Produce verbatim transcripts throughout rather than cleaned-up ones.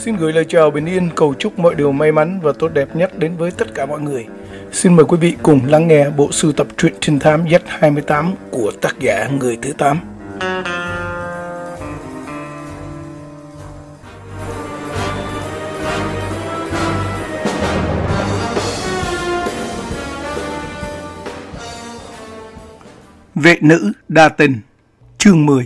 Xin gửi lời chào bình yên, cầu chúc mọi điều may mắn và tốt đẹp nhất đến với tất cả mọi người. Xin mời quý vị cùng lắng nghe bộ sưu tập truyện trinh thám Z hai mươi tám của tác giả Người Thứ Tám. Vệ nữ đa tình, chương mười.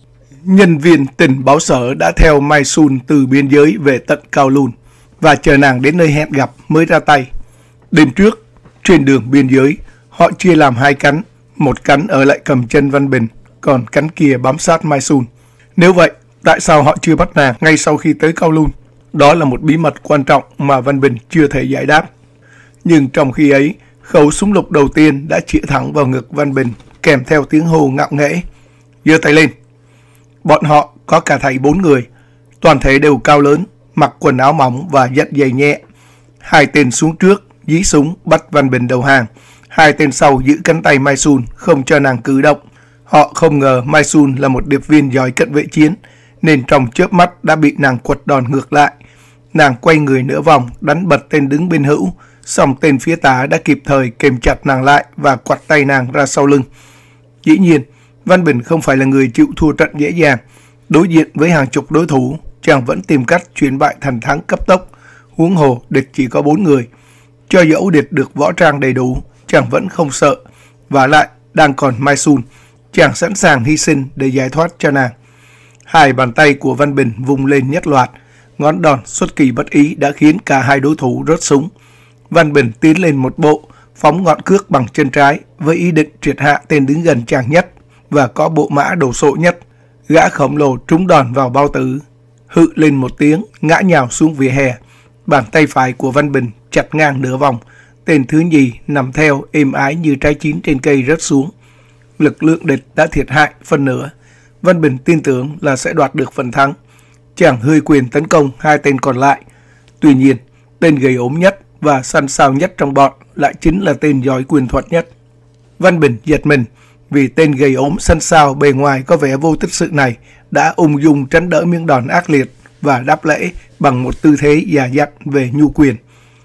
Nhân viên tình báo sở đã theo Mai Sun từ biên giới về tận Kowloon và chờ nàng đến nơi hẹn gặp mới ra tay. Đêm trước, trên đường biên giới, họ chia làm hai cánh, một cánh ở lại cầm chân Văn Bình, còn cánh kia bám sát Mai Sun. Nếu vậy, tại sao họ chưa bắt nàng ngay sau khi tới Kowloon? Đó là một bí mật quan trọng mà Văn Bình chưa thể giải đáp. Nhưng trong khi ấy, khẩu súng lục đầu tiên đã chĩa thẳng vào ngực Văn Bình, kèm theo tiếng hô ngạo nghễ: "Giơ tay lên!" Bọn họ có cả thảy bốn người, toàn thể đều cao lớn, mặc quần áo mỏng và dắt giày nhẹ. Hai tên xuống trước, dí súng bắt Văn Bình đầu hàng. Hai tên sau giữ cánh tay Mai Sun, không cho nàng cử động. Họ không ngờ Mai Sun là một điệp viên giỏi cận vệ chiến, nên trong chớp mắt đã bị nàng quật đòn ngược lại. Nàng quay người nửa vòng, đánh bật tên đứng bên hữu, song tên phía tả đã kịp thời kềm chặt nàng lại và quặt tay nàng ra sau lưng. Dĩ nhiên, Văn Bình không phải là người chịu thua trận dễ dàng. Đối diện với hàng chục đối thủ, chàng vẫn tìm cách chuyển bại thành thắng cấp tốc. Huống hồ địch chỉ có bốn người. Cho dẫu địch được võ trang đầy đủ, chàng vẫn không sợ. Và lại, đang còn Mai Sun, chàng sẵn sàng hy sinh để giải thoát cho nàng. Hai bàn tay của Văn Bình vung lên nhất loạt. Ngón đòn xuất kỳ bất ý đã khiến cả hai đối thủ rớt súng. Văn Bình tiến lên một bộ, phóng ngọn cước bằng chân trái với ý định triệt hạ tên đứng gần chàng nhất và có bộ mã đồ sộ nhất. Gã khổng lồ trúng đòn vào bao tử, hự lên một tiếng, ngã nhào xuống vỉa hè. Bàn tay phải của Văn Bình chặt ngang nửa vòng. Tên thứ nhì nằm theo êm ái như trái chín trên cây rớt xuống. Lực lượng địch đã thiệt hại phần nửa. Văn Bình tin tưởng là sẽ đoạt được phần thắng. Chàng hơi quyền tấn công hai tên còn lại. Tuy nhiên, tên gầy ốm nhất và săn sào nhất trong bọn lại chính là tên giỏi quyền thuật nhất. Văn Bình giật mình vì tên gầy ốm săn sào bề ngoài có vẻ vô tích sự này đã ung dung tránh đỡ miếng đòn ác liệt và đáp lễ bằng một tư thế già dặn về nhu quyền.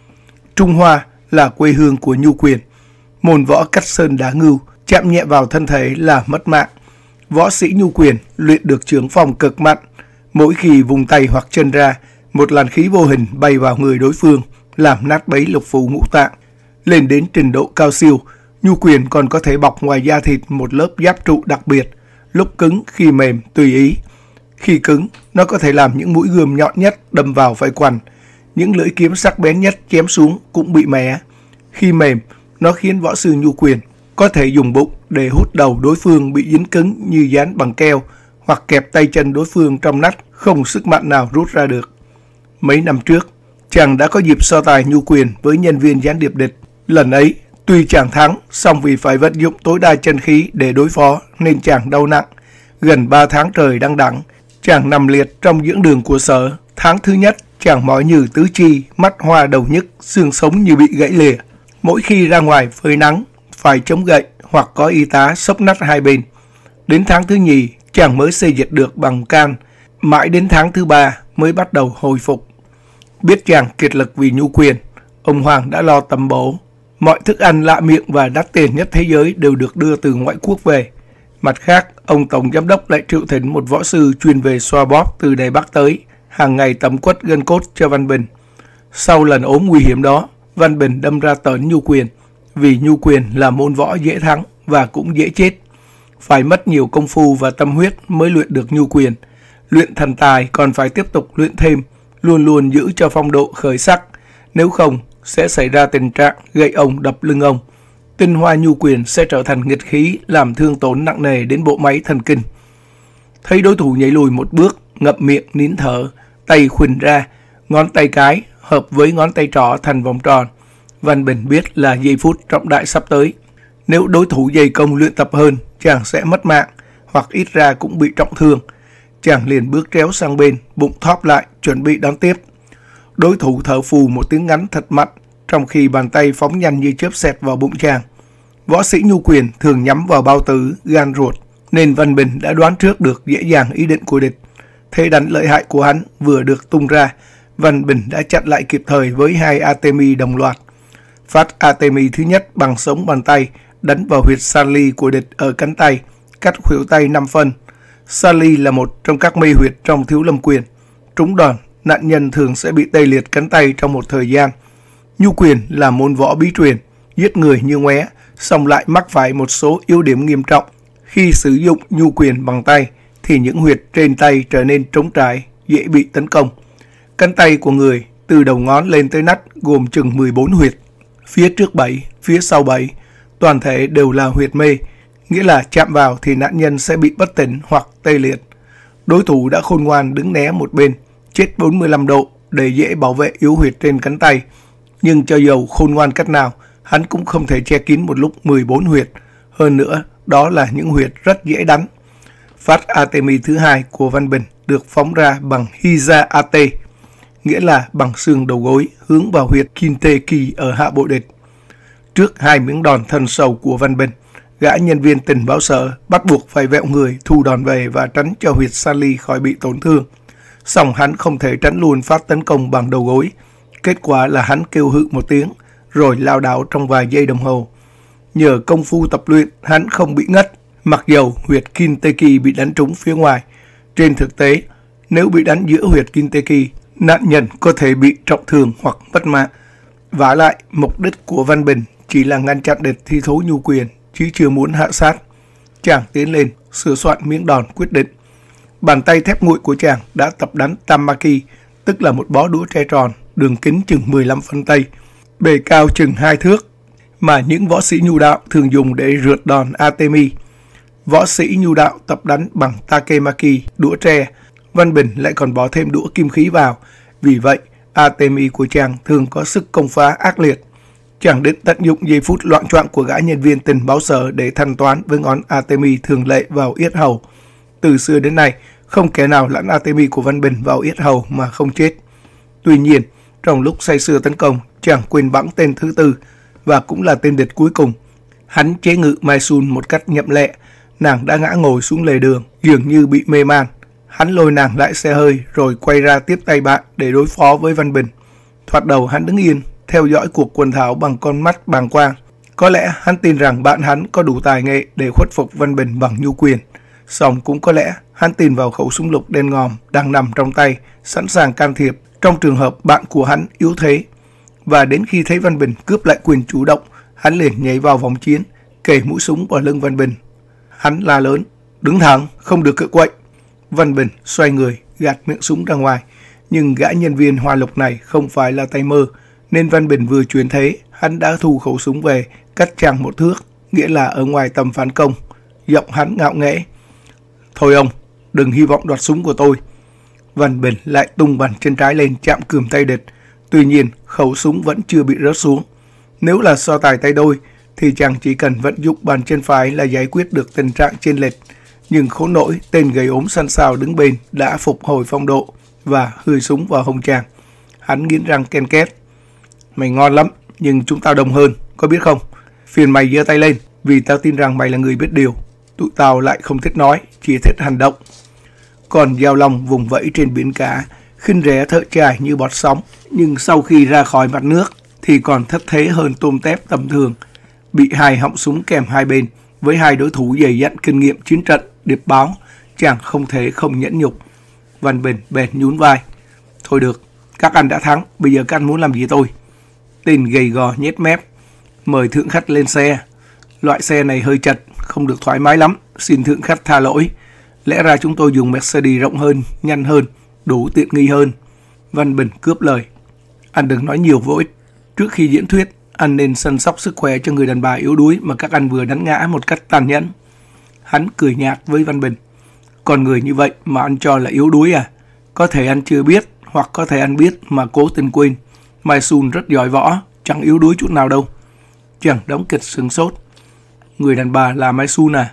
Trung Hoa là quê hương của nhu quyền. Môn võ cắt sơn đá ngưu, chạm nhẹ vào thân thể là mất mạng. Võ sĩ nhu quyền luyện được chưởng phòng cực mạnh. Mỗi khi vùng tay hoặc chân ra, một làn khí vô hình bay vào người đối phương, làm nát bấy lục phủ ngũ tạng. Lên đến trình độ cao siêu, nhu quyền còn có thể bọc ngoài da thịt một lớp giáp trụ đặc biệt, lúc cứng khi mềm tùy ý. Khi cứng, nó có thể làm những mũi gươm nhọn nhất đâm vào phải quằn, những lưỡi kiếm sắc bén nhất chém xuống cũng bị mẻ. Khi mềm, nó khiến võ sư nhu quyền có thể dùng bụng để hút đầu đối phương bị dính cứng như dán bằng keo, hoặc kẹp tay chân đối phương trong nách, không sức mạnh nào rút ra được. Mấy năm trước, chàng đã có dịp so tài nhu quyền với nhân viên gián điệp địch. Lần ấy, tuy chàng thắng, song vì phải vận dụng tối đa chân khí để đối phó nên chàng đau nặng. Gần ba tháng trời đăng đẳng, chàng nằm liệt trong dưỡng đường của sở. Tháng thứ nhất, chàng mỏi như tứ chi, mắt hoa đầu nhức, xương sống như bị gãy lìa. Mỗi khi ra ngoài phơi nắng, phải chống gậy hoặc có y tá xốc nách hai bên. Đến tháng thứ nhì, chàng mới xây dịch được bằng can. Mãi đến tháng thứ ba mới bắt đầu hồi phục. Biết chàng kiệt lực vì nhu quyền, ông Hoàng đã lo tầm bổ. Mọi thức ăn lạ miệng và đắt tiền nhất thế giới đều được đưa từ ngoại quốc về. Mặt khác, ông Tổng Giám đốc lại triệu thỉnh một võ sư chuyên về xoa bóp từ Đài Bắc tới, hàng ngày tẩm quất gân cốt cho Văn Bình. Sau lần ốm nguy hiểm đó, Văn Bình đâm ra tởn nhu quyền, vì nhu quyền là môn võ dễ thắng và cũng dễ chết. Phải mất nhiều công phu và tâm huyết mới luyện được nhu quyền. Luyện thần tài còn phải tiếp tục luyện thêm, luôn luôn giữ cho phong độ khởi sắc. Nếu không, sẽ xảy ra tình trạng gậy ông đập lưng ông. Tinh hoa nhu quyền sẽ trở thành nghịch khí, làm thương tổn nặng nề đến bộ máy thần kinh. Thấy đối thủ nhảy lùi một bước, ngậm miệng nín thở, tay khuỳnh ra, ngón tay cái hợp với ngón tay trỏ thành vòng tròn, Văn Bình biết là giây phút trọng đại sắp tới. Nếu đối thủ dày công luyện tập hơn, chàng sẽ mất mạng, hoặc ít ra cũng bị trọng thương. Chàng liền bước tréo sang bên, bụng thóp lại, chuẩn bị đón tiếp. Đối thủ thở phù một tiếng ngắn thật mạnh, trong khi bàn tay phóng nhanh như chớp xẹt vào bụng chàng. Võ sĩ nhu quyền thường nhắm vào bao tử, gan ruột, nên Văn Bình đã đoán trước được dễ dàng ý định của địch. Thế đánh lợi hại của hắn vừa được tung ra, Văn Bình đã chặn lại kịp thời với hai Artemis đồng loạt. Phát Artemis thứ nhất bằng sống bàn tay đánh vào huyệt Sally của địch ở cánh tay, cắt khuỷu tay năm phân. Sally là một trong các mê huyệt trong Thiếu Lâm Quyền. Trúng đòn, nạn nhân thường sẽ bị tê liệt cánh tay trong một thời gian. Nhu quyền là môn võ bí truyền, giết người như ngoé, song lại mắc phải một số ưu điểm nghiêm trọng. Khi sử dụng nhu quyền bằng tay thì những huyệt trên tay trở nên trống trải, dễ bị tấn công. Cánh tay của người từ đầu ngón lên tới nách gồm chừng mười bốn huyệt, phía trước bảy, phía sau bảy, toàn thể đều là huyệt mê, nghĩa là chạm vào thì nạn nhân sẽ bị bất tỉnh hoặc tê liệt. Đối thủ đã khôn ngoan đứng né một bên, chết bốn mươi lăm độ để dễ bảo vệ yếu huyệt trên cánh tay. Nhưng cho dầu khôn ngoan cách nào, hắn cũng không thể che kín một lúc mười bốn huyệt. Hơn nữa, đó là những huyệt rất dễ đánh. Phát Artemis thứ hai của Văn Bình được phóng ra bằng Hiza Ate, nghĩa là bằng xương đầu gối hướng vào huyệt Kinteki ở hạ bộ địch. Trước hai miếng đòn thân sầu của Văn Bình, gã nhân viên tình báo sở bắt buộc phải vẹo người thu đòn về và tránh cho huyệt Sally khỏi bị tổn thương. Song hắn không thể tránh luôn phát tấn công bằng đầu gối. Kết quả là hắn kêu hự một tiếng rồi lao đảo trong vài giây đồng hồ. Nhờ công phu tập luyện, hắn không bị ngất, mặc dầu huyệt Kinteki bị đánh trúng phía ngoài. Trên thực tế, nếu bị đánh giữa huyệt Kinteki, nạn nhân có thể bị trọng thương hoặc mất mạng. Vả lại, mục đích của Văn Bình chỉ là ngăn chặn địch thi thố nhu quyền, chứ chưa muốn hạ sát. Chàng tiến lên, sửa soạn miếng đòn quyết định. Bàn tay thép nguội của chàng đã tập đánh Tamaki, tức là một bó đũa tre tròn, đường kính chừng mười lăm phân tây, bề cao chừng hai thước, mà những võ sĩ nhu đạo thường dùng để rượt đòn Artemis. Võ sĩ nhu đạo tập đánh bằng Takemaki, đũa tre. Văn Bình lại còn bỏ thêm đũa kim khí vào. Vì vậy, Artemis của chàng thường có sức công phá ác liệt. Chàng định tận dụng giây phút loạn choạng của gã nhân viên tình báo sở để thanh toán với ngón Artemis thường lệ vào yết hầu. Từ xưa đến nay, không kẻ nào lẫn Artemis của Văn Bình vào yết hầu mà không chết. Tuy nhiên, trong lúc say sưa tấn công, chàng quên bẵng tên thứ tư và cũng là tên địch cuối cùng. Hắn chế ngự Mai Sun một cách nhậm lẹ. Nàng đã ngã ngồi xuống lề đường, dường như bị mê man. Hắn lôi nàng lại xe hơi rồi quay ra tiếp tay bạn để đối phó với Văn Bình. Thoạt đầu hắn đứng yên, theo dõi cuộc quần thảo bằng con mắt bàng quang. Có lẽ hắn tin rằng bạn hắn có đủ tài nghệ để khuất phục Văn Bình bằng nhu quyền. Song cũng có lẽ hắn tin vào khẩu súng lục đen ngòm đang nằm trong tay, sẵn sàng can thiệp trong trường hợp bạn của hắn yếu thế. Và đến khi thấy Văn Bình cướp lại quyền chủ động, hắn liền nhảy vào vòng chiến, kề mũi súng vào lưng Văn Bình. Hắn la lớn, đứng thẳng, không được cự quậy. Văn Bình xoay người, gạt miệng súng ra ngoài. Nhưng gã nhân viên hoa lục này không phải là tay mơ, nên Văn Bình vừa chuyển thế, hắn đã thu khẩu súng về, cách chàng một thước, nghĩa là ở ngoài tầm phản công. Giọng hắn ngạo nghễ, thôi ông, đừng hy vọng đoạt súng của tôi. Văn Bình lại tung bàn chân trái lên chạm cườm tay địch. Tuy nhiên, khẩu súng vẫn chưa bị rớt xuống. Nếu là so tài tay đôi, thì chàng chỉ cần vận dụng bàn chân phải là giải quyết được tình trạng chênh lệch. Nhưng khốn nỗi, tên gầy ốm săn sào đứng bên đã phục hồi phong độ và hươi súng vào hông chàng. Hắn nghiến răng ken két. Mày ngon lắm, nhưng chúng tao đông hơn, có biết không? Phiền mày giơ tay lên, vì tao tin rằng mày là người biết điều. Tụi tao lại không thích nói, chỉ thích hành động. Còn Giao Long vùng vẫy trên biển cả, khinh rẻ thợ trải như bọt sóng, nhưng sau khi ra khỏi mặt nước thì còn thất thế hơn tôm tép tầm thường. Bị hai họng súng kèm hai bên, với hai đối thủ dày dặn kinh nghiệm chiến trận, điệp báo, chàng không thể không nhẫn nhục. Văn Bình bèn nhún vai. Thôi được, các anh đã thắng, bây giờ các anh muốn làm gì tôi? Tên gầy gò nhếch mép. Mời thượng khách lên xe. Loại xe này hơi chật, không được thoải mái lắm, xin thượng khách tha lỗi. Lẽ ra chúng tôi dùng Mercedes rộng hơn, nhanh hơn, đủ tiện nghi hơn. Văn Bình cướp lời. Anh đừng nói nhiều vô ích. Trước khi diễn thuyết, anh nên săn sóc sức khỏe cho người đàn bà yếu đuối mà các anh vừa đánh ngã một cách tàn nhẫn. Hắn cười nhạt với Văn Bình. Con người như vậy mà anh cho là yếu đuối à? Có thể anh chưa biết, hoặc có thể anh biết mà cố tình quên. Mai Sun rất giỏi võ, chẳng yếu đuối chút nào đâu. Chàng đóng kịch sửng sốt. Người đàn bà là Mai Sun à?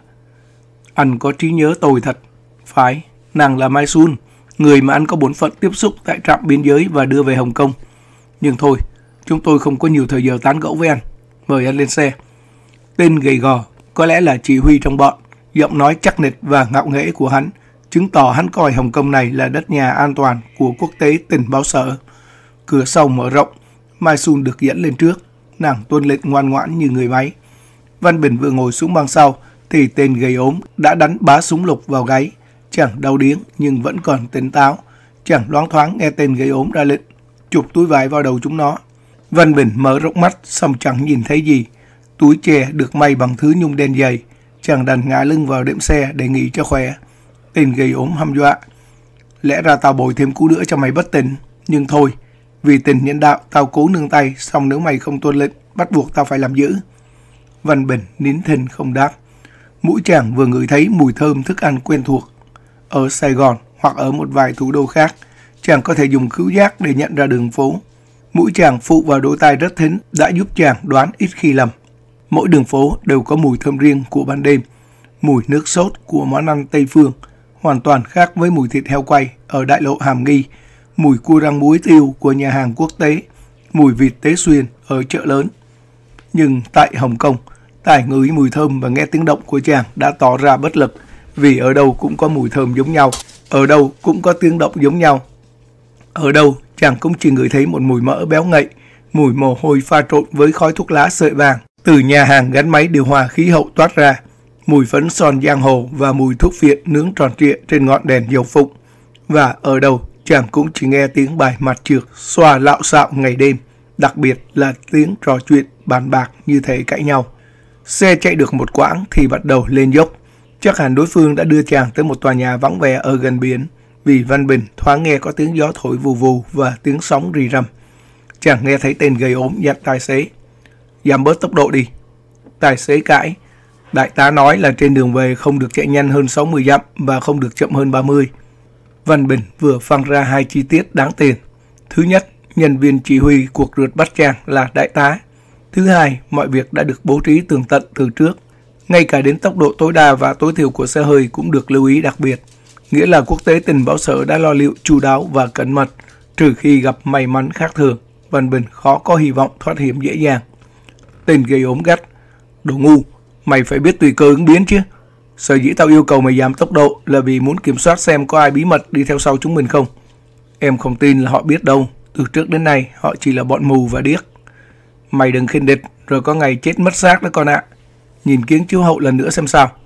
Anh có trí nhớ tồi thật. Phải, nàng là Mai Sun, người mà anh có bổn phận tiếp xúc tại trạm biên giới và đưa về Hồng Kông. Nhưng thôi, chúng tôi không có nhiều thời giờ tán gẫu với anh. Mời anh lên xe. Tên gầy gò, có lẽ là chỉ huy trong bọn. Giọng nói chắc nịch và ngạo nghễ của hắn chứng tỏ hắn coi Hồng Kông này là đất nhà an toàn của quốc tế tình báo sở. Cửa sau mở rộng, Mai Sun được dẫn lên trước. Nàng tuân lệnh ngoan ngoãn như người máy. Văn Bình vừa ngồi xuống băng sau thì tên gầy ốm đã đánh bá súng lục vào gáy. Chàng đau điếng nhưng vẫn còn tỉnh táo. Chàng loáng thoáng nghe tên gầy ốm ra lệnh chụp túi vải vào đầu chúng nó. Văn Bình mở rộng mắt xong chẳng nhìn thấy gì. Túi chè được may bằng thứ nhung đen dày. Chàng đành ngã lưng vào đệm xe để nghỉ cho khỏe. Tên gầy ốm hăm dọa: lẽ ra tao bồi thêm cú nữa cho mày bất tỉnh, nhưng thôi, vì tình nhân đạo tao cố nương tay, xong nếu mày không tuân lệnh bắt buộc tao phải làm dữ. Văn Bình nín thinh không đáp. Mũi chàng vừa ngửi thấy mùi thơm thức ăn quen thuộc. Ở Sài Gòn hoặc ở một vài thủ đô khác, chàng có thể dùng khứu giác để nhận ra đường phố. Mũi chàng phụ vào đôi tai rất thính đã giúp chàng đoán ít khi lầm. Mỗi đường phố đều có mùi thơm riêng của ban đêm. Mùi nước sốt của món ăn Tây Phương hoàn toàn khác với mùi thịt heo quay ở đại lộ Hàm Nghi, mùi cua rang muối tiêu của nhà hàng quốc tế, mùi vịt Tế Xuyên ở chợ lớn. Nhưng tại Hồng Kông, tài ngửi mùi thơm và nghe tiếng động của chàng đã tỏ ra bất lực, vì ở đâu cũng có mùi thơm giống nhau, ở đâu cũng có tiếng động giống nhau. Ở đâu chàng cũng chỉ ngửi thấy một mùi mỡ béo ngậy, mùi mồ hôi pha trộn với khói thuốc lá sợi vàng từ nhà hàng gắn máy điều hòa khí hậu toát ra, mùi phấn son giang hồ và mùi thuốc phiện nướng tròn trịa trên ngọn đèn dầu phụng. Và ở đâu chàng cũng chỉ nghe tiếng bài mặt trược xoa lạo xạo ngày đêm, đặc biệt là tiếng trò chuyện bàn bạc như thể cãi nhau. Xe chạy được một quãng thì bắt đầu lên dốc. Chắc hẳn đối phương đã đưa chàng tới một tòa nhà vắng vẻ ở gần biển, vì Văn Bình thoáng nghe có tiếng gió thổi vù vù và tiếng sóng rì rầm. Chàng nghe thấy tên gầy ốm dặn tài xế: giảm bớt tốc độ đi. Tài xế cãi: đại tá nói là trên đường về không được chạy nhanh hơn sáu mươi dặm và không được chậm hơn ba mươi. Văn Bình vừa phăng ra hai chi tiết đáng tiền. Thứ nhất, nhân viên chỉ huy cuộc rượt bắt chàng là đại tá. Thứ hai, mọi việc đã được bố trí tường tận từ trước. Ngay cả đến tốc độ tối đa và tối thiểu của xe hơi cũng được lưu ý đặc biệt. Nghĩa là quốc tế tình báo sở đã lo liệu chu đáo và cẩn mật. Trừ khi gặp may mắn khác thường, Văn Bình khó có hy vọng thoát hiểm dễ dàng. Tên gầy ốm gắt: đồ ngu, mày phải biết tùy cơ ứng biến chứ. Sở dĩ tao yêu cầu mày giảm tốc độ là vì muốn kiểm soát xem có ai bí mật đi theo sau chúng mình không. Em không tin là họ biết đâu. Từ trước đến nay họ chỉ là bọn mù và điếc. Mày đừng khinh địch rồi có ngày chết mất xác đó con ạ. Nhìn kiến chiếu hậu lần nữa xem sao.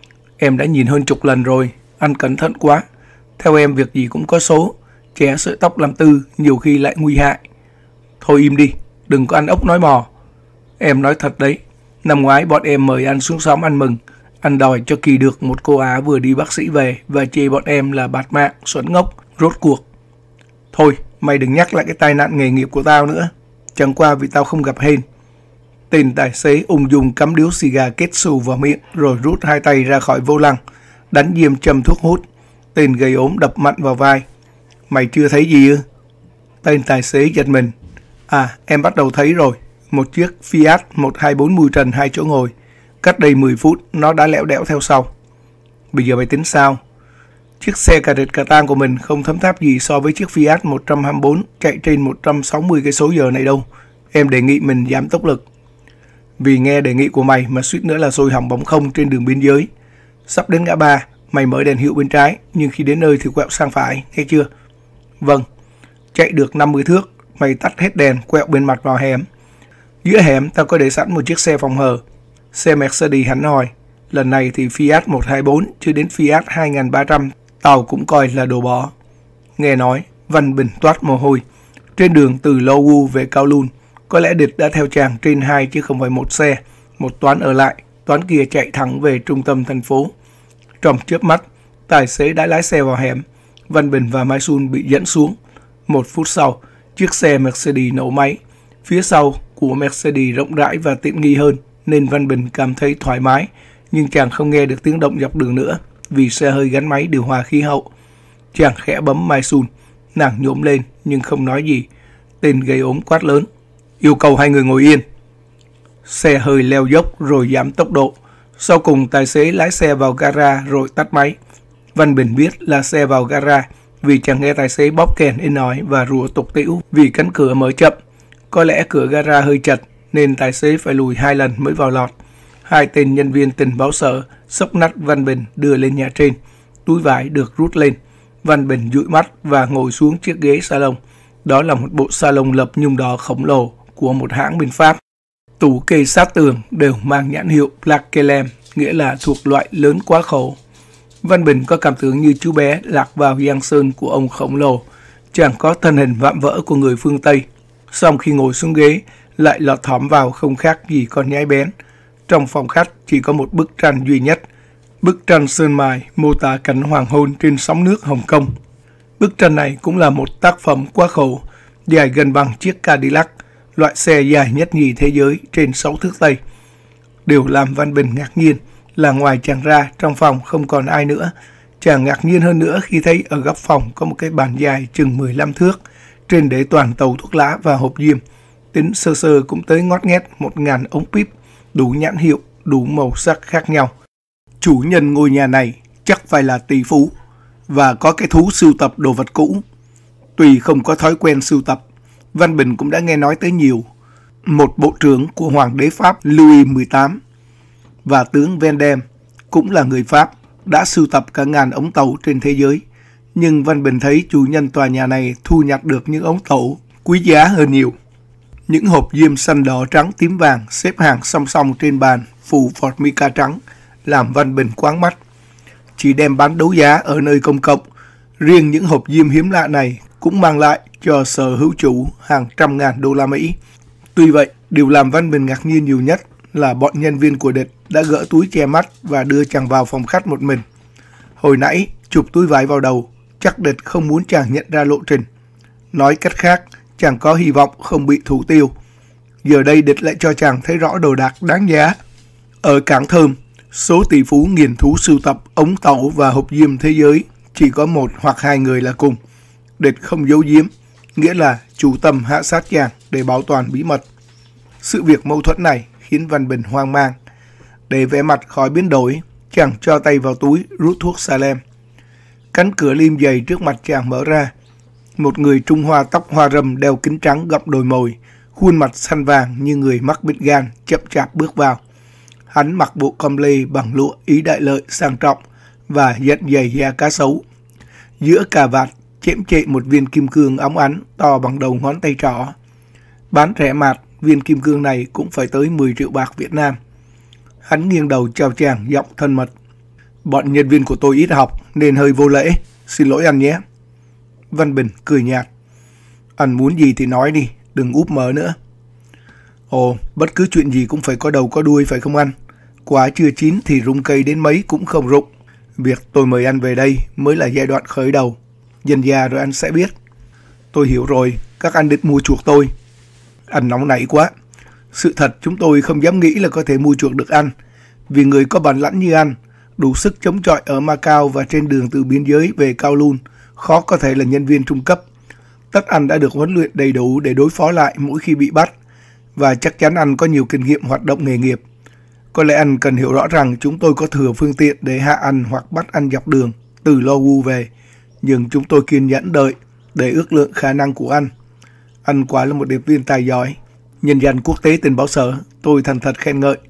Em đã nhìn hơn chục lần rồi. Anh cẩn thận quá. Theo em việc gì cũng có số. Ché sợi tóc làm tư nhiều khi lại nguy hại. Thôi im đi, đừng có ăn ốc nói mò. Em nói thật đấy, năm ngoái bọn em mời anh xuống xóm ăn mừng. Anh đòi cho kỳ được một cô Á vừa đi bác sĩ về và chê bọn em là bạt mạng, xuẩn ngốc. Rốt cuộc, thôi mày đừng nhắc lại cái tai nạn nghề nghiệp của tao nữa. Chẳng qua vì tao không gặp hên. Tên tài xế ung dung cắm điếu xì gà kết xù vào miệng rồi rút hai tay ra khỏi vô lăng, đánh diêm châm thuốc hút. Tên gầy ốm đập mạnh vào vai. Mày chưa thấy gì ư? Tên tài xế giật mình. À, em bắt đầu thấy rồi. Một chiếc Fiat một hai bốn mui trần hai chỗ ngồi. Cách đây mười phút nó đã lẹo đẽo theo sau. Bây giờ mày tính sao? Chiếc xe cà rệt cà tang của mình không thấm tháp gì so với chiếc Fiat một trăm hai mươi bốn chạy trên một trăm sáu mươi cây số giờ này đâu. Em đề nghị mình giảm tốc lực. Vì nghe đề nghị của mày mà suýt nữa là sôi hỏng bóng không trên đường biên giới. Sắp đến ngã ba, mày mở đèn hiệu bên trái, nhưng khi đến nơi thì quẹo sang phải, nghe chưa? Vâng. Chạy được năm mươi thước, mày tắt hết đèn, quẹo bên mặt vào hẻm. Giữa hẻm tao có để sẵn một chiếc xe phòng hờ. Xe Mercedes hắn hỏi. Lần này thì Fiat một hai bốn chứ đến Fiat hai ba trăm tao cũng coi là đồ bó. Nghe nói, Văn Bình toát mồ hôi. Trên đường từ Lowu về Kowloon, có lẽ địch đã theo chàng trên hai chứ không phải một xe. Một toán ở lại, toán kia chạy thẳng về trung tâm thành phố. Trong chớp mắt, tài xế đã lái xe vào hẻm. Văn Bình và Mai Sun bị dẫn xuống. Một phút sau, chiếc xe Mercedes nổ máy. Phía sau của Mercedes rộng rãi và tiện nghi hơn, nên Văn Bình cảm thấy thoải mái. Nhưng chàng không nghe được tiếng động dọc đường nữa, vì xe hơi gắn máy điều hòa khí hậu. Chàng khẽ bấm Mai Sun. Nàng nhổm lên nhưng không nói gì. Tên gầy ốm quát lớn. Yêu cầu hai người ngồi yên. Xe hơi leo dốc rồi giảm tốc độ. Sau cùng tài xế lái xe vào gara rồi tắt máy. Văn Bình biết là xe vào gara vì chàng nghe tài xế bóp kèn in ỏi và rủa tục tĩu vì cánh cửa mở chậm. Có lẽ cửa gara hơi chật nên tài xế phải lùi hai lần mới vào lọt. Hai tên nhân viên tình báo sở xốc nách Văn Bình đưa lên nhà trên. Túi vải được rút lên. Văn Bình dụi mắt và ngồi xuống chiếc ghế salon. Đó là một bộ salon lập nhung đỏ khổng lồ của một hãng bên Pháp. Tủ kê sát tường đều mang nhãn hiệu Plaquelem, nghĩa là thuộc loại lớn quá khổ. Văn Bình có cảm tưởng như chú bé lạc vào giang sơn của ông khổng lồ, chẳng có thân hình vạm vỡ của người phương Tây. Xong khi ngồi xuống ghế, lại lọt thỏm vào không khác gì con nhái bén. Trong phòng khách chỉ có một bức tranh duy nhất. Bức tranh sơn mài mô tả cảnh hoàng hôn trên sóng nước Hồng Kông. Bức tranh này cũng là một tác phẩm quá khổ, dài gần bằng chiếc Cadillac, loại xe dài nhất nhì thế giới trên sáu thước Tây. Điều làm Văn Bình ngạc nhiên là ngoài chàng ra, trong phòng không còn ai nữa. Chàng ngạc nhiên hơn nữa khi thấy ở góc phòng có một cái bàn dài chừng mười lăm thước, trên để toàn tàu thuốc lá và hộp diêm. Tính sơ sơ cũng tới ngót nghét một ngàn ống píp, đủ nhãn hiệu, đủ màu sắc khác nhau. Chủ nhân ngôi nhà này chắc phải là tỷ phú và có cái thú sưu tập đồ vật cũ. Tuy không có thói quen sưu tập, Văn Bình cũng đã nghe nói tới nhiều. Một bộ trưởng của Hoàng đế Pháp Louis mười tám và tướng Vendôme cũng là người Pháp, đã sưu tập cả ngàn ống tàu trên thế giới. Nhưng Văn Bình thấy chủ nhân tòa nhà này thu nhặt được những ống tàu quý giá hơn nhiều. Những hộp diêm xanh đỏ trắng tím vàng xếp hàng song song trên bàn phủ formica trắng làm Văn Bình quáng mắt. Chỉ đem bán đấu giá ở nơi công cộng, riêng những hộp diêm hiếm lạ này cũng mang lại cho sở hữu chủ hàng trăm ngàn đô la Mỹ. Tuy vậy, điều làm Văn Bình ngạc nhiên nhiều nhất là bọn nhân viên của địch đã gỡ túi che mắt và đưa chàng vào phòng khách một mình. Hồi nãy, chụp túi vải vào đầu, chắc địch không muốn chàng nhận ra lộ trình. Nói cách khác, chàng có hy vọng không bị thủ tiêu. Giờ đây địch lại cho chàng thấy rõ đồ đạc đáng giá. Ở Cảng Thơm, số tỷ phú nghiền thú sưu tập ống tàu và hộp diêm thế giới chỉ có một hoặc hai người là cùng. Địch không giấu giếm, nghĩa là chủ tâm hạ sát chàng để bảo toàn bí mật. Sự việc mâu thuẫn này khiến Văn Bình hoang mang. Để vẻ mặt khỏi biến đổi, chàng cho tay vào túi rút thuốc Salem. Cánh cửa lim dày trước mặt chàng mở ra. Một người Trung Hoa tóc hoa râm đeo kính trắng gậm đồi mồi, khuôn mặt xanh vàng như người mắc bệnh gan, chậm chạp bước vào. Hắn mặc bộ com lê bằng lụa Ý Đại Lợi sang trọng và dặn giày da cá sấu. Giữa cà vạt chễm chệ một viên kim cương óng ánh to bằng đầu ngón tay trỏ. Bán rẻ mạt, viên kim cương này cũng phải tới mười triệu bạc Việt Nam. Hắn nghiêng đầu chào chàng giọng thân mật. Bọn nhân viên của tôi ít học nên hơi vô lễ, xin lỗi anh nhé. Văn Bình cười nhạt. Anh muốn gì thì nói đi, đừng úp mở nữa. Ồ, bất cứ chuyện gì cũng phải có đầu có đuôi phải không anh? Quả chưa chín thì rung cây đến mấy cũng không rụng. Việc tôi mời anh về đây mới là giai đoạn khởi đầu. Dần dà rồi anh sẽ biết. Tôi hiểu rồi, các anh định mua chuộc tôi. Anh nóng nảy quá. Sự thật chúng tôi không dám nghĩ là có thể mua chuộc được anh. Vì người có bản lãnh như anh, đủ sức chống chọi ở Macau và trên đường từ biên giới về Kowloon, khó có thể là nhân viên trung cấp. Tất anh đã được huấn luyện đầy đủ để đối phó lại mỗi khi bị bắt. Và chắc chắn anh có nhiều kinh nghiệm hoạt động nghề nghiệp. Có lẽ anh cần hiểu rõ rằng chúng tôi có thừa phương tiện để hạ anh hoặc bắt anh dọc đường từ Lowu về. Nhưng chúng tôi kiên nhẫn đợi để ước lượng khả năng của anh. Anh quả là một điệp viên tài giỏi. Nhân danh quốc tế tình báo sở, tôi thành thật khen ngợi.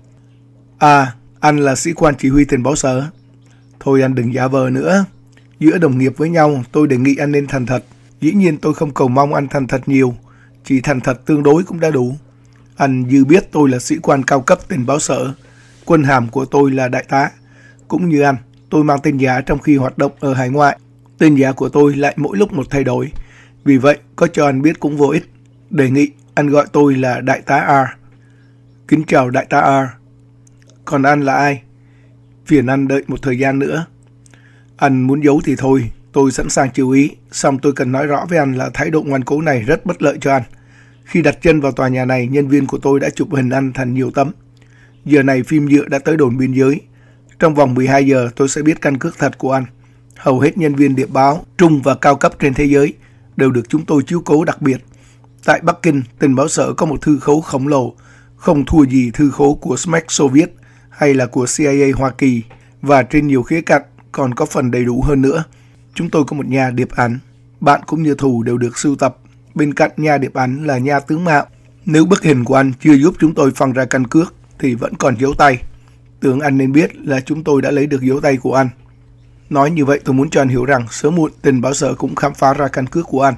À, anh là sĩ quan chỉ huy tình báo sở. Thôi anh đừng giả vờ nữa. Giữa đồng nghiệp với nhau, tôi đề nghị anh nên thành thật. Dĩ nhiên tôi không cầu mong anh thành thật nhiều. Chỉ thành thật tương đối cũng đã đủ. Anh dư biết tôi là sĩ quan cao cấp tình báo sở. Quân hàm của tôi là đại tá. Cũng như anh, tôi mang tên giả trong khi hoạt động ở hải ngoại. Tên giả của tôi lại mỗi lúc một thay đổi. Vì vậy, có cho anh biết cũng vô ích. Đề nghị anh gọi tôi là đại tá R. Kính chào đại tá R. Còn anh là ai? Phiền anh đợi một thời gian nữa. Anh muốn giấu thì thôi, tôi sẵn sàng chịu ý. Xong tôi cần nói rõ với anh là thái độ ngoan cố này rất bất lợi cho anh. Khi đặt chân vào tòa nhà này, nhân viên của tôi đã chụp hình anh thành nhiều tấm. Giờ này phim nhựa đã tới đồn biên giới. Trong vòng mười hai giờ tôi sẽ biết căn cước thật của anh. Hầu hết nhân viên điệp báo, trung và cao cấp trên thế giới đều được chúng tôi chiếu cố đặc biệt. Tại Bắc Kinh, tình báo sở có một thư khố khổng lồ, không thua gì thư khố của ét em e xê Xô Viết hay là của xê i a Hoa Kỳ, và trên nhiều khía cạnh còn có phần đầy đủ hơn nữa. Chúng tôi có một nhà điệp ảnh, bạn cũng như thù đều được sưu tập. Bên cạnh nhà điệp ảnh là nhà tướng mạo. Nếu bức hình của anh chưa giúp chúng tôi phăng ra căn cước thì vẫn còn dấu tay. Tưởng anh nên biết là chúng tôi đã lấy được dấu tay của anh. Nói như vậy tôi muốn cho anh hiểu rằng sớm muộn tình báo sở cũng khám phá ra căn cước của anh.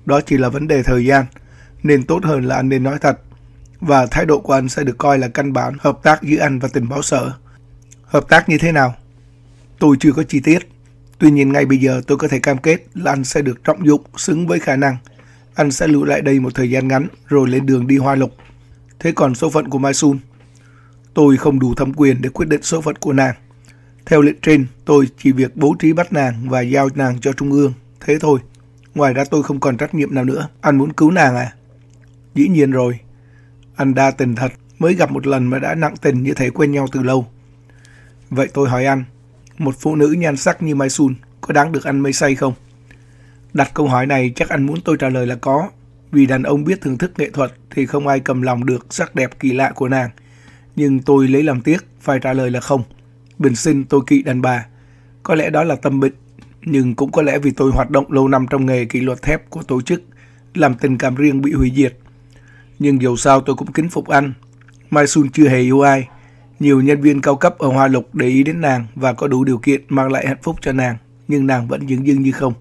đó chỉ là vấn đề thời gian, nên tốt hơn là anh nên nói thật. Và thái độ của anh sẽ được coi là căn bản hợp tác giữa anh và tình báo sở. Hợp tác như thế nào? Tôi chưa có chi tiết. Tuy nhiên ngay bây giờ tôi có thể cam kết là anh sẽ được trọng dụng xứng với khả năng. Anh sẽ lưu lại đây một thời gian ngắn rồi lên đường đi Hoa Lục. Thế còn số phận của Mai Sun? Tôi không đủ thẩm quyền để quyết định số phận của nàng. Theo lệnh trên, tôi chỉ việc bố trí bắt nàng và giao nàng cho Trung ương. Thế thôi. Ngoài ra tôi không còn trách nhiệm nào nữa. Anh muốn cứu nàng à? Dĩ nhiên rồi. Anh đa tình thật. Mới gặp một lần mà đã nặng tình như thể quen nhau từ lâu. Vậy tôi hỏi anh, một phụ nữ nhan sắc như Mai Sun có đáng được anh mê say không? Đặt câu hỏi này chắc anh muốn tôi trả lời là có. Vì đàn ông biết thưởng thức nghệ thuật thì không ai cầm lòng được sắc đẹp kỳ lạ của nàng. Nhưng tôi lấy làm tiếc phải trả lời là không. Bình sinh tôi kỵ đàn bà. Có lẽ đó là tâm bệnh. Nhưng cũng có lẽ vì tôi hoạt động lâu năm trong nghề kỷ luật thép của tổ chức, làm tình cảm riêng bị hủy diệt. Nhưng dù sao tôi cũng kính phục anh. Mai Sun chưa hề yêu ai. Nhiều nhân viên cao cấp ở Hoa Lục để ý đến nàng và có đủ điều kiện mang lại hạnh phúc cho nàng. Nhưng nàng vẫn dửng dưng như không.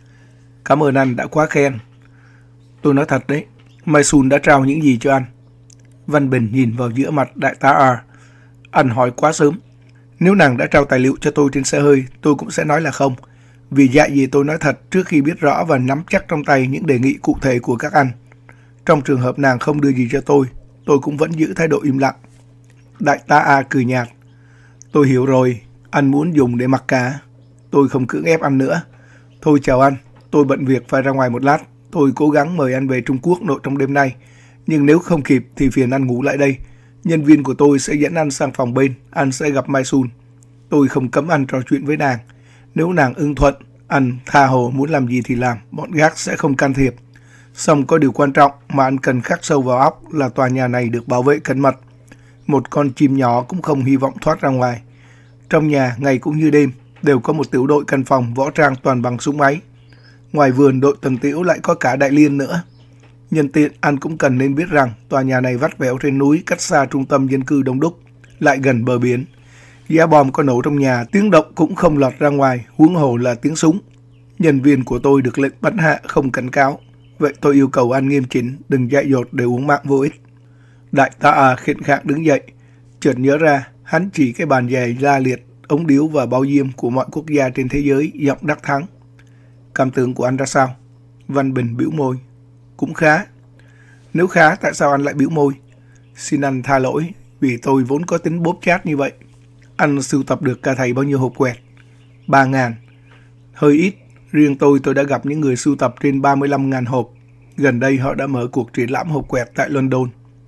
Cảm ơn anh đã quá khen. Tôi nói thật đấy, Mai Sun đã trao những gì cho anh? Văn Bình nhìn vào giữa mặt đại tá R. Anh hỏi quá sớm. Nếu nàng đã trao tài liệu cho tôi trên xe hơi, tôi cũng sẽ nói là không. Vì dạy gì tôi nói thật trước khi biết rõ và nắm chắc trong tay những đề nghị cụ thể của các anh. Trong trường hợp nàng không đưa gì cho tôi, tôi cũng vẫn giữ thái độ im lặng. Đại tá A cười nhạt. Tôi hiểu rồi, anh muốn dùng để mặc cả. Tôi không cưỡng ép anh nữa. Thôi chào anh, tôi bận việc phải ra ngoài một lát. Tôi cố gắng mời anh về Trung Quốc nội trong đêm nay. Nhưng nếu không kịp thì phiền anh ngủ lại đây. Nhân viên của tôi sẽ dẫn anh sang phòng bên. Anh sẽ gặp Mai Sun. Tôi không cấm anh trò chuyện với nàng. Nếu nàng ưng thuận, anh tha hồ muốn làm gì thì làm. Bọn gác sẽ không can thiệp. Song có điều quan trọng mà anh cần khắc sâu vào óc là tòa nhà này được bảo vệ cẩn mật. Một con chim nhỏ cũng không hy vọng thoát ra ngoài. Trong nhà, ngày cũng như đêm, đều có một tiểu đội căn phòng võ trang toàn bằng súng máy. Ngoài vườn, đội tuần tiễu lại có cả đại liên nữa. Nhân tiện, anh cũng cần nên biết rằng tòa nhà này vắt vẻo trên núi, cách xa trung tâm dân cư đông đúc, lại gần bờ biển. Giá bom có nổ trong nhà, tiếng động cũng không lọt ra ngoài, huống hồ là tiếng súng. Nhân viên của tôi được lệnh bắn hạ không cảnh cáo. Vậy tôi yêu cầu anh nghiêm chỉnh, đừng dại dột để uống mạng vô ích. Đại tá A khệnh khạng đứng dậy. Chợt nhớ ra, hắn chỉ cái bàn giày la liệt, ống điếu và bao diêm của mọi quốc gia trên thế giới, giọng đắc thắng. Cảm tưởng của anh ra sao? Văn Bình bĩu môi. Cũng khá. Nếu khá, tại sao anh lại bĩu môi? Xin anh tha lỗi, vì tôi vốn có tính bóp chát như vậy. Anh sưu tập được cả thầy bao nhiêu hộp quẹt? Ba ngàn. Hơi ít. Riêng tôi tôi đã gặp những người sưu tập trên ba mươi lăm ngàn hộp. Gần đây họ đã mở cuộc triển lãm hộp quẹt tại London.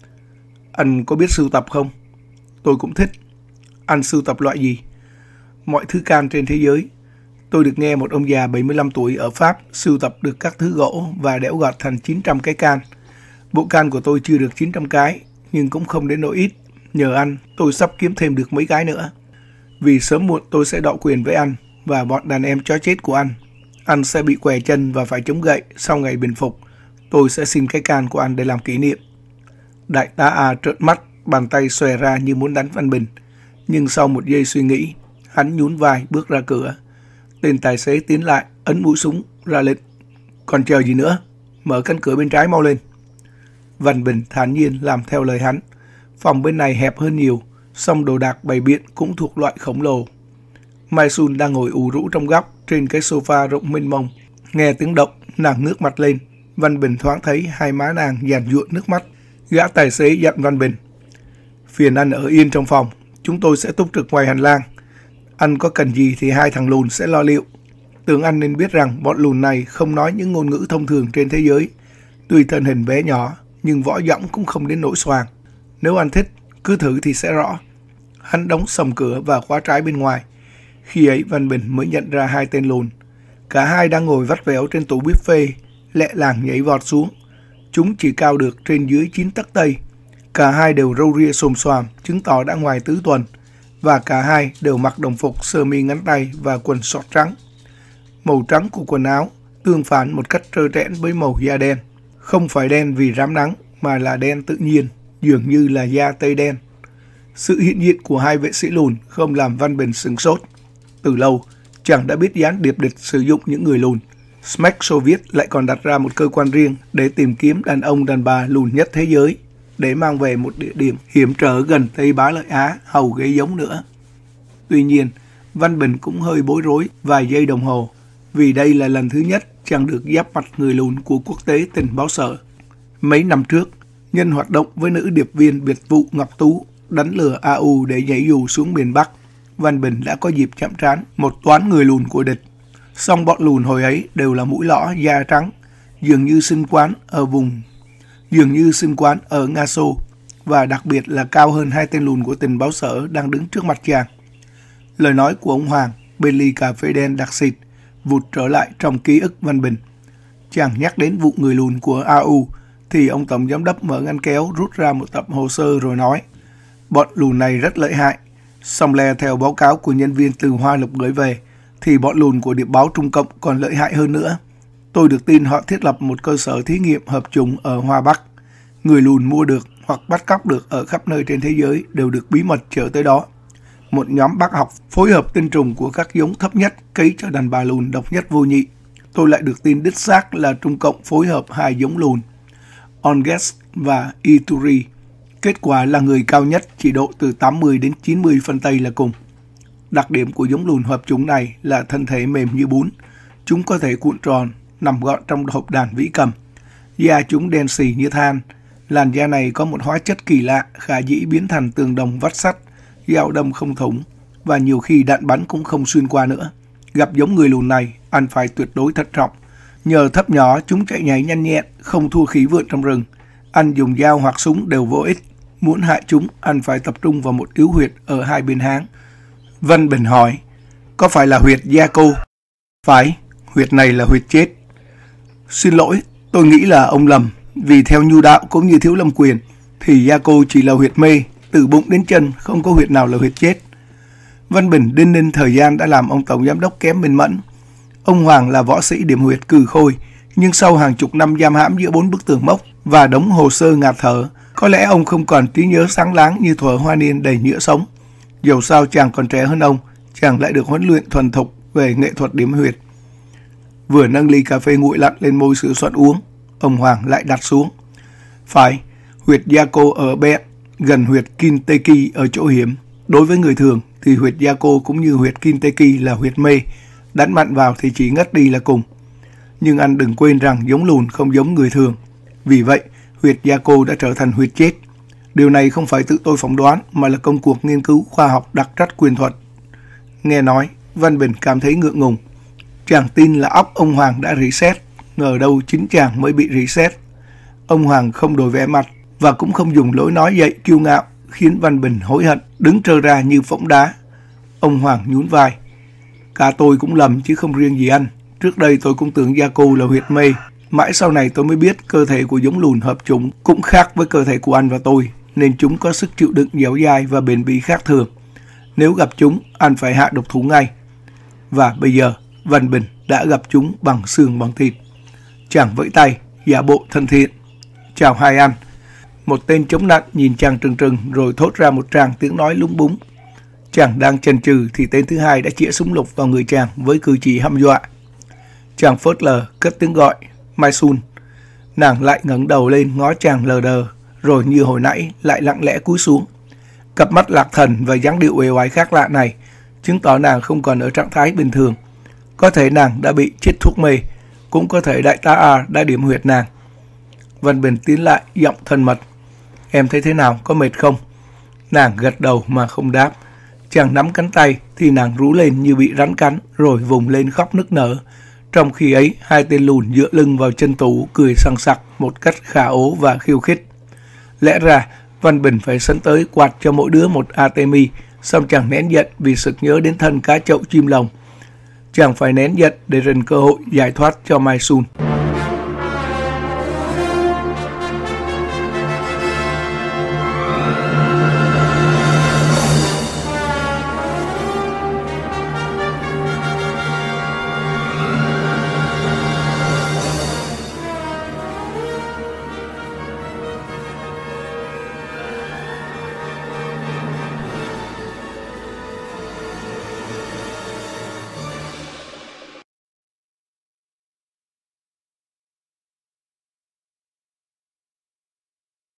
Anh có biết sưu tập không? Tôi cũng thích. Anh sưu tập loại gì? Mọi thứ can trên thế giới. Tôi được nghe một ông già bảy mươi lăm tuổi ở Pháp sưu tập được các thứ gỗ và đẽo gọt thành chín trăm cái can. Bộ can của tôi chưa được chín trăm cái, nhưng cũng không đến nỗi ít. Nhờ anh, tôi sắp kiếm thêm được mấy cái nữa. Vì sớm muộn tôi sẽ đọ quyền với anh và bọn đàn em chó chết của anh. Anh sẽ bị què chân và phải chống gậy sau ngày bình phục. Tôi sẽ xin cái can của anh để làm kỷ niệm. Đại tá A trợn mắt, bàn tay xòe ra như muốn đánh Văn Bình. Nhưng sau một giây suy nghĩ, hắn nhún vai bước ra cửa. Tên tài xế tiến lại, ấn mũi súng, ra lệnh. Còn chờ gì nữa? Mở cánh cửa bên trái mau lên. Văn Bình thản nhiên làm theo lời hắn. Phòng bên này hẹp hơn nhiều, song đồ đạc bày biện cũng thuộc loại khổng lồ. Mai Sun đang ngồi ù rũ trong góc trên cái sofa rộng mênh mông. Nghe tiếng động, nàng ngước mặt lên. Văn Bình thoáng thấy hai má nàng giàn giụa nước mắt. Gã tài xế dặn Văn Bình. Phiền anh ở yên trong phòng, chúng tôi sẽ túc trực ngoài hành lang. Anh có cần gì thì hai thằng lùn sẽ lo liệu. Tưởng anh nên biết rằng bọn lùn này không nói những ngôn ngữ thông thường trên thế giới. Tuy thân hình bé nhỏ, nhưng võ dõng cũng không đến nỗi xoàng. Nếu anh thích, cứ thử thì sẽ rõ. Hắn đóng sầm cửa và khóa trái bên ngoài. Khi ấy Văn Bình mới nhận ra hai tên lùn. Cả hai đang ngồi vắt véo trên tủ buffet, lẹ làng nhảy vọt xuống. Chúng chỉ cao được trên dưới chín tấc tây. Cả hai đều râu ria xồm xoàm, chứng tỏ đã ngoài tứ tuần. Và cả hai đều mặc đồng phục sơ mi ngắn tay và quần sọt trắng. Màu trắng của quần áo tương phản một cách trơ trẽn với màu da đen. Không phải đen vì rám nắng, mà là đen tự nhiên, dường như là da tây đen. Sự hiện diện của hai vệ sĩ lùn không làm Văn Bình sửng sốt. Từ lâu, chàng đã biết gián điệp địch sử dụng những người lùn. Smack Soviet lại còn đặt ra một cơ quan riêng để tìm kiếm đàn ông đàn bà lùn nhất thế giới, để mang về một địa điểm hiểm trở gần Tây Bá Lợi Á hầu ghế giống nữa. Tuy nhiên, Văn Bình cũng hơi bối rối vài giây đồng hồ, vì đây là lần thứ nhất chàng được giáp mặt người lùn của quốc tế tình báo sở. Mấy năm trước, nhân hoạt động với nữ điệp viên biệt vụ Ngọc Tú đánh lừa a u để nhảy dù xuống miền Bắc, Văn Bình đã có dịp chạm trán một toán người lùn của địch. Song bọn lùn hồi ấy đều là mũi lõ da trắng, dường như sinh quán ở vùng dường như sinh quán ở Nga Xô, và đặc biệt là cao hơn hai tên lùn của tình báo sở đang đứng trước mặt chàng. Lời nói của ông Hoàng bên ly cà phê đen đặc xịt vụt trở lại trong ký ức Văn Bình. Chàng nhắc đến vụ người lùn của a u thì ông tổng giám đốc mở ngăn kéo rút ra một tập hồ sơ rồi nói: bọn lùn này rất lợi hại. Song le theo báo cáo của nhân viên từ Hoa Lục gửi về thì bọn lùn của điệp báo Trung Cộng còn lợi hại hơn nữa. Tôi được tin họ thiết lập một cơ sở thí nghiệm hợp chủng ở Hoa Bắc. Người lùn mua được hoặc bắt cóc được ở khắp nơi trên thế giới đều được bí mật chở tới đó. Một nhóm bác học phối hợp tinh trùng của các giống thấp nhất cấy cho đàn bà lùn độc nhất vô nhị. Tôi lại được tin đích xác là Trung Cộng phối hợp hai giống lùn, Onges và Ituri. Kết quả là người cao nhất chỉ độ từ tám mươi đến chín mươi phân Tây là cùng. Đặc điểm của giống lùn hợp chủng này là thân thể mềm như bún. Chúng có thể cuộn tròn, nằm gọn trong hộp đàn vĩ cầm. Da chúng đen xì như than. Làn da này có một hóa chất kỳ lạ, khả dĩ biến thành tường đồng vắt sắt, dao đâm không thủng, và nhiều khi đạn bắn cũng không xuyên qua nữa. Gặp giống người lùn này, anh phải tuyệt đối thận trọng. Nhờ thấp nhỏ, chúng chạy nhảy nhanh nhẹn, không thua khí vượn trong rừng. Anh dùng dao hoặc súng đều vô ích. Muốn hại chúng, anh phải tập trung vào một yếu huyệt ở hai bên háng. Văn Bình hỏi: có phải là huyệt Gia Cô? Phải, huyệt này là huyệt chết. Xin lỗi, tôi nghĩ là ông lầm. Vì theo nhu đạo cũng như Thiếu Lâm Quyền thì Gia Cô chỉ là huyệt mê, từ bụng đến chân không có huyệt nào là huyệt chết. Văn Bình đinh ninh thời gian đã làm ông tổng giám đốc kém minh mẫn. Ông Hoàng là võ sĩ điểm huyệt cừ khôi, nhưng sau hàng chục năm giam hãm giữa bốn bức tường mốc và đống hồ sơ ngạt thở, có lẽ ông không còn trí nhớ sáng láng như thuở hoa niên đầy nhựa sống. Dầu sao chàng còn trẻ hơn ông, chàng lại được huấn luyện thuần thục về nghệ thuật điểm huyệt. Vừa nâng ly cà phê nguội lạnh lên môi sữa soạn uống, ông Hoàng lại đặt xuống. Phải, huyệt Gia Cô ở Bẹn, gần huyệt Kinteki ở chỗ hiểm. Đối với người thường thì huyệt Gia Cô cũng như huyệt Kinteki là huyệt mê, đánh mạnh vào thì chỉ ngất đi là cùng. Nhưng anh đừng quên rằng giống lùn không giống người thường. Vì vậy, huyệt Gia Cô đã trở thành huyệt chết. Điều này không phải tự tôi phỏng đoán mà là công cuộc nghiên cứu khoa học đặc trách quyền thuật. Nghe nói, Văn Bình cảm thấy ngượng ngùng. Chàng tin là óc ông Hoàng đã reset, ngờ đâu chính chàng mới bị reset. Ông Hoàng không đổi vẻ mặt và cũng không dùng lối nói dậy kiêu ngạo khiến Văn Bình hối hận, đứng trơ ra như phỗng đá. Ông Hoàng nhún vai. Cả tôi cũng lầm chứ không riêng gì anh. Trước đây tôi cũng tưởng Gia Cô là huyệt mê. Mãi sau này tôi mới biết cơ thể của giống lùn hợp chủng cũng khác với cơ thể của anh và tôi, nên chúng có sức chịu đựng dẻo dai và bền bỉ khác thường. Nếu gặp chúng, anh phải hạ độc thủ ngay. Và bây giờ, Văn Bình đã gặp chúng bằng xương bằng thịt. Chàng vẫy tay, giả bộ thân thiện. Chào hai anh. Một tên chống nạn nhìn chàng trừng trừng rồi thốt ra một tràng tiếng nói lúng búng. Chàng đang chần chừ thì tên thứ hai đã chĩa súng lục vào người chàng với cử chỉ hăm dọa. Chàng phớt lờ cất tiếng gọi Mai Sun. Nàng lại ngẩng đầu lên ngó chàng lờ đờ, rồi như hồi nãy lại lặng lẽ cúi xuống. Cặp mắt lạc thần và dáng điệu uể oải khác lạ này chứng tỏ nàng không còn ở trạng thái bình thường. Có thể nàng đã bị chích thuốc mê, cũng có thể đại tá A đã điểm huyệt nàng. Văn Bình tiến lại giọng thân mật. Em thấy thế nào, có mệt không? Nàng gật đầu mà không đáp. Chàng nắm cánh tay thì nàng rú lên như bị rắn cắn, rồi vùng lên khóc nức nở. Trong khi ấy, hai tên lùn dựa lưng vào chân tủ cười sằng sặc một cách khả ố và khiêu khích. Lẽ ra Văn Bình phải sấn tới quạt cho mỗi đứa một Artemis, xong chàng nén giận vì sực nhớ đến thân cá chậu chim lồng. Chàng phải nén giận để rình cơ hội giải thoát cho Mai Sun.